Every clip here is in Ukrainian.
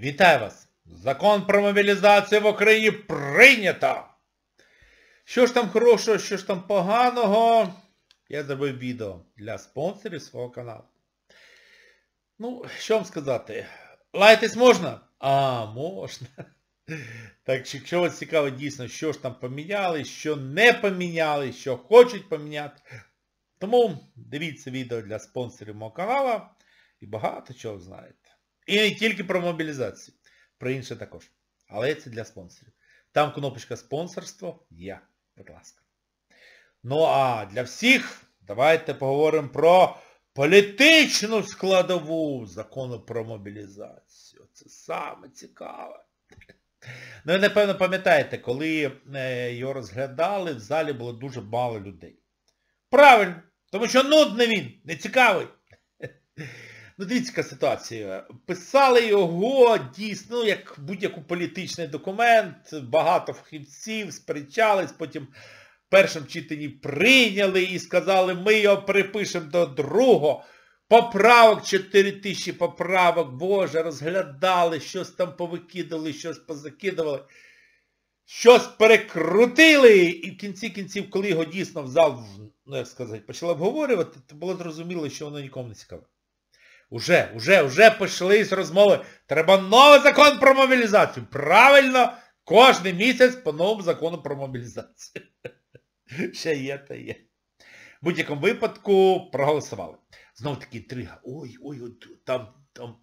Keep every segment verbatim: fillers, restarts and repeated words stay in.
Вітаю вас! Закон про мобілізацію в Україні прийнято! Що ж там хорошого, що ж там поганого? Я зробив відео для спонсорів свого каналу. Ну, що вам сказати? Лаятись можна? А, можна. Так що, якщо вас цікаво дійсно, що ж там поміняли, що не поміняли, що хочуть поміняти, тому дивіться відео для спонсорів мого каналу і багато чого знаєте. І не тільки про мобілізацію, про інше також. Але це для спонсорів. Там кнопочка спонсорство є, будь ласка. Ну а для всіх давайте поговоримо про політичну складову закону про мобілізацію. Це саме цікаве. Ну, ви, напевно, пам'ятаєте, коли його розглядали, в залі було дуже мало людей. Правильно, тому що нудний він, не цікавий. Ну, дивіться, яка ситуація. Писали його дійсно, ну, як будь-який політичний документ, багато фахівців сперечались, потім в першому читанні прийняли і сказали, ми його перепишемо до другого. Поправок, чотири тисячі поправок, боже, розглядали, щось там повикидали, щось позакидували, щось перекрутили. І в кінці кінців, коли його дійсно в зал, ну як сказати, почали обговорювати, то було зрозуміло, що воно нікому не цікаве. Уже, уже, уже почались розмови. Треба новий закон про мобілізацію. Правильно, кожен місяць по новому закону про мобілізацію. Ще є, та є. В будь-якому випадку проголосували. Знову таки інтрига. Ой, ой, ой, там, там.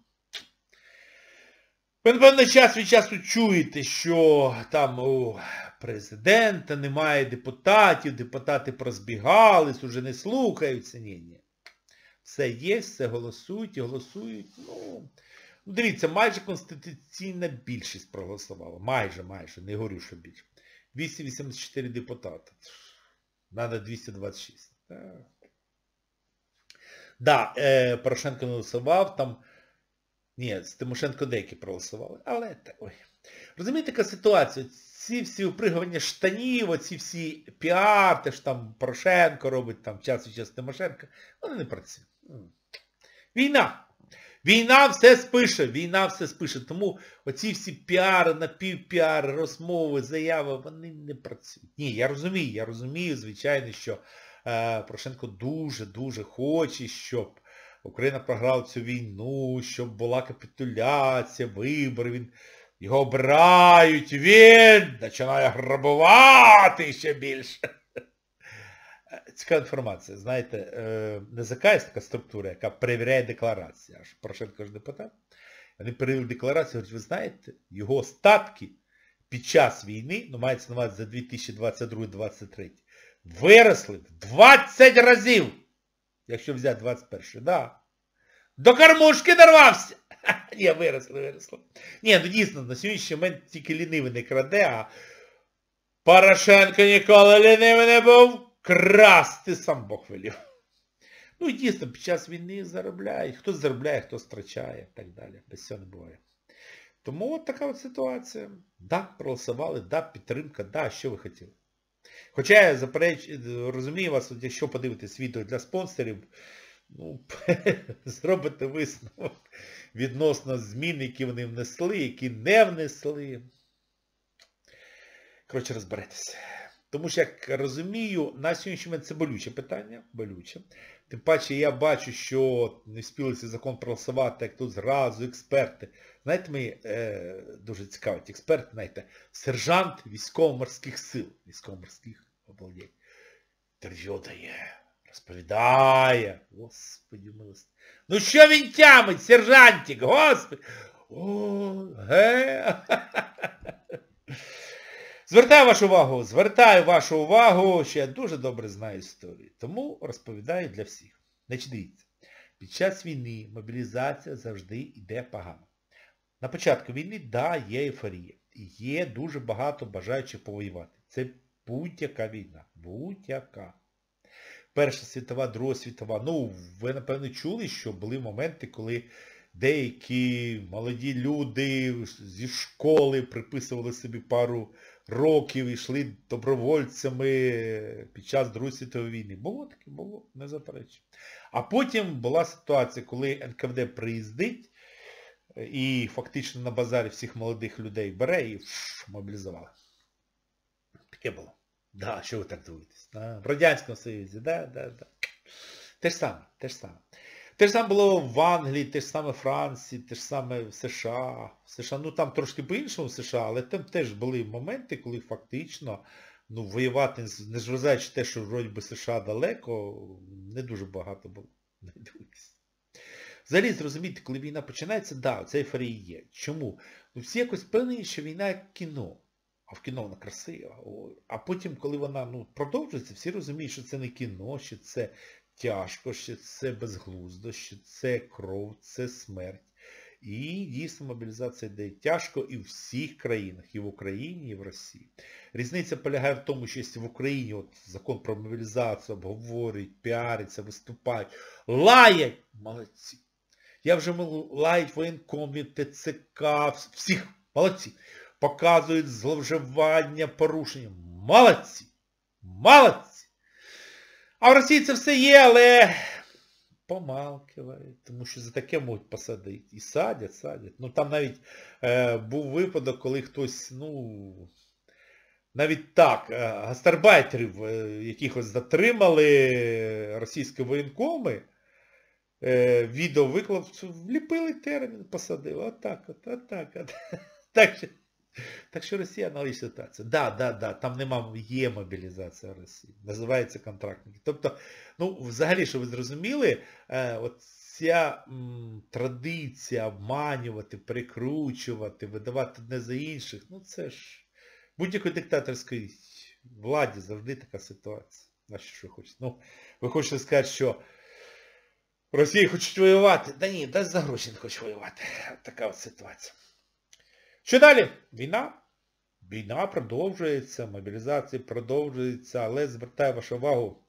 Ви, напевно, час від часу чуєте, що там у президента немає депутатів, депутати прозбігались, уже не слухаються. Ні, ні. Все є, все голосують і голосують. Ну, дивіться, майже конституційна більшість проголосувала. Майже, майже, не говорю, що більше. двісті вісімдесят чотири депутати. Надо двісті двадцять шість. Так, да, е, Порошенко не голосував, там, ні, з Тимошенко деякі проголосували, але так, ой. Розумієте, яка ситуація? Ці всі упригування штанів, оці всі піар, те ж там Порошенко робить, там час від часу Тимошенко, вони не працюють. Війна. Війна все спише, війна все спише. Тому оці всі піари, напівпіари, розмови, заяви, вони не працюють. Ні, я розумію, я розумію, звичайно, що е, Порошенко дуже-дуже хоче, щоб Україна програла цю війну, щоб була капітуляція, вибори, він, його обирають, він починає грабувати ще більше. Цікава інформація. Знаєте, не зе ка є така структура, яка перевіряє декларації. Аж Порошенко ж депутат. Вони перевірили декларацію, говорять, ви знаєте, його статки під час війни, ну мається на увазі за дві тисячі двадцять другий - двадцять третій, виросли в двадцять разів. Якщо взяти двадцять перший, да. До кормушки дорвався. Ні, виросли, виросли. Ні, ну дійсно, на сьогоднішній момент тільки лінивий не краде, а Порошенко ніколи лінивий не був. Красти сам Бог велів. Ну і дійсно, під час війни заробляють. Хтось заробляє, хтось втрачає і так далі. Без цього не буває. Тому от така от ситуація. Да, проголосували, да, підтримка, да, що ви хотіли. Хоча я запереч... розумію вас, от якщо подивитесь відео для спонсорів, ну, зробите висновок відносно змін, які вони внесли, які не внесли. Коротше, розберетеся. Тому що, як розумію, на сьогоднішній момент це болюче питання, болюче. Тим паче я бачу, що не встигли цей закон проголосувати, як тут зразу експерти. Знаєте, мені е, дуже цікавить, експерти, знаєте, сержант військово-морських сил, військово-морських обладнань. Інтерв'ю дає, розповідає, Господи милости. Ну що він тямить, сержантик, Господи? О, ге. Звертаю вашу увагу, звертаю вашу увагу, що я дуже добре знаю історію. Тому розповідаю для всіх. Значить, дивіться, під час війни мобілізація завжди йде погано. На початку війни, да, є ейфорія. Є дуже багато бажаючих повоювати. Це будь-яка війна. Будь-яка. Перша світова, Друга світова. Ну, ви, напевно, чули, що були моменти, коли деякі молоді люди зі школи приписували собі пару років, йшли добровольцями під час Другої світової війни. Було таке, було, не заперечую. А потім була ситуація, коли ен ка ве де приїздить, і фактично на базарі всіх молодих людей бере і фш, мобілізували. Таке було. Да, що ви так дивитесь? В Радянському Союзі, да, да, да. Те ж саме, те ж саме. Те ж саме було в Англії, те ж саме в Франції, те ж саме в США. В США, ну там трошки по-іншому в США, але там теж були моменти, коли фактично, ну, воювати, незважаючи те, що вроді би США далеко, не дуже багато було. Не дивись. Взагалі, зрозуміти, коли війна починається, да, це ейфорія є. Чому? Ну, всі якось певні, що війна як кіно. А в кіно вона красива. А потім, коли вона, ну, продовжується, всі розуміють, що це не кіно, що це тяжко, що це безглуздо, що це кров, це смерть. І дійсно мобілізація йде тяжко і в всіх країнах, і в Україні, і в Росії. Різниця полягає в тому, що якщо в Україні от, закон про мобілізацію обговорюють, піаряться, виступають, лаять, молодці. Я вже лають воєнкомів, ТЦК, всіх, молодці. Показують зловживання, порушення. Молодці! Молодці! А в Росії це все є, але помалкивають, тому що за таке можуть посадити. І садять, садять. Ну там навіть е, був випадок, коли хтось, ну, навіть так, е, гастарбайтерів е, якихось затримали російські воєнкоми, е, відео виклав, вліпили термін, посадили. Отак, от, отак, от. Так що, так що Росія аналогічна ситуація. Да, да, да, там нема, є мобілізація в Росії. Називається контрактники. Тобто, ну, взагалі, що ви зрозуміли, е, от ця м, традиція обманювати, перекручувати, видавати одне за інших, ну це ж будь-якої диктаторської владі завжди така ситуація. А що ви хочете? Ну, ви хочете сказати, що Росія хоче воювати? Да ні, дасть за гроші не хоче воювати. Така от ситуація. Що далі? Війна. Війна продовжується, мобілізація продовжується, але звертаю вашу увагу,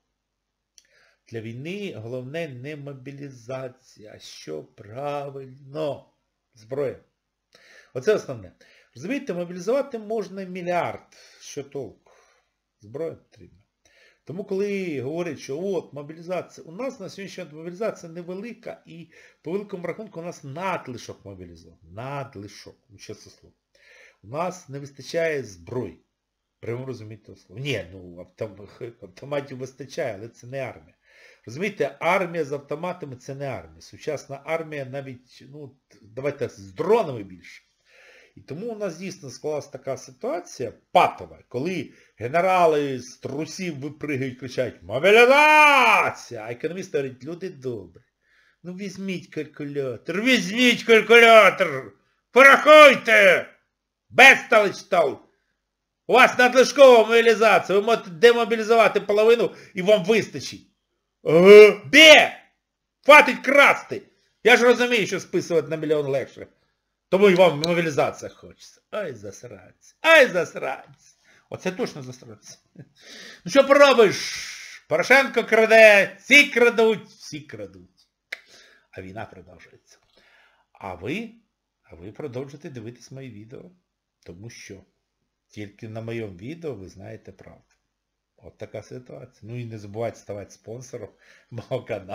для війни головне не мобілізація, а що правильно? Зброя. Оце основне. Розумієте, мобілізувати можна мільярд. Що толку? Зброя потрібна. Тому коли говорять, що от мобілізація, у нас на сьогоднішній день мобілізація невелика і по великому рахунку у нас надлишок мобілізований. Надлишок. Ну, що це слово? У нас не вистачає зброї. Прямо розумієте того слова. Ні, ну автоматів вистачає, але це не армія. Розумієте, армія з автоматами це не армія. Сучасна армія навіть, ну, давайте з дронами більше. І тому у нас дійсно склалась така ситуація патова, коли генерали з трусів випригають, кричать «Мобілізація!» А економісти говорять, люди добрі, ну візьміть калькулятор, візьміть калькулятор, порахуйте! Безсталич став! У вас надлишкова мобілізація, ви можете демобілізувати половину і вам вистачить. Ага. Де? Хватить красти! Я ж розумію, що списувати на мільйон легше. Тому і вам мобілізація хочеться. Ай, засранці. Ай, засранці. Оце точно засранці. Ну що поробиш? Порошенко краде, ці крадуть, всі крадуть. А війна продовжується. А ви, а ви продовжуєте дивитись мої відео. Тому що тільки на моєму відео ви знаєте правду. От така ситуація. Ну і не забувайте ставати спонсором мого каналу.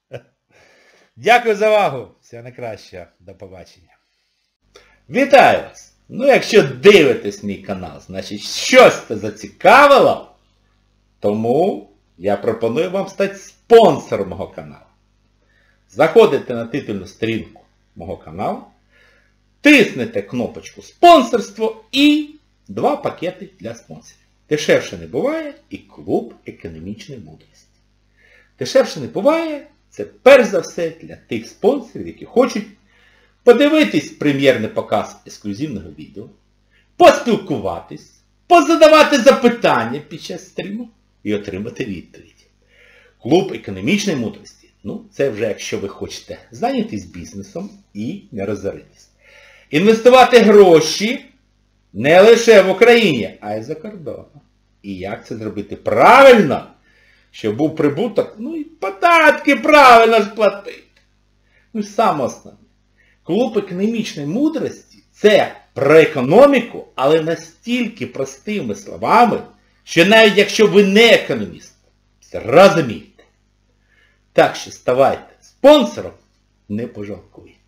Дякую за увагу. Всього найкращого. До побачення. Вітаю вас! Ну, якщо дивитесь мій канал, значить щось це зацікавило, тому я пропоную вам стати спонсором мого каналу. Заходите на титульну сторінку мого каналу, тиснете кнопочку «Спонсорство» і два пакети для спонсорів. Дешевше не буває і клуб економічної мудрості. Дешевше не буває, це перш за все для тих спонсорів, які хочуть подивитись прем'єрний показ ексклюзивного відео, поспілкуватись, позадавати запитання під час стріму і отримати відповідь. Клуб економічної мудрості. Ну, це вже якщо ви хочете зайнятися бізнесом і не розоритись. Інвестувати гроші не лише в Україні, а й за кордоном. І як це зробити правильно, щоб був прибуток, ну і податки правильно сплатити. Ну і саме основне. Клуб економічної мудрості – це про економіку, але настільки простими словами, що навіть якщо ви не економіст, зрозумієте. Так що ставайте спонсором, не пожалкуйте.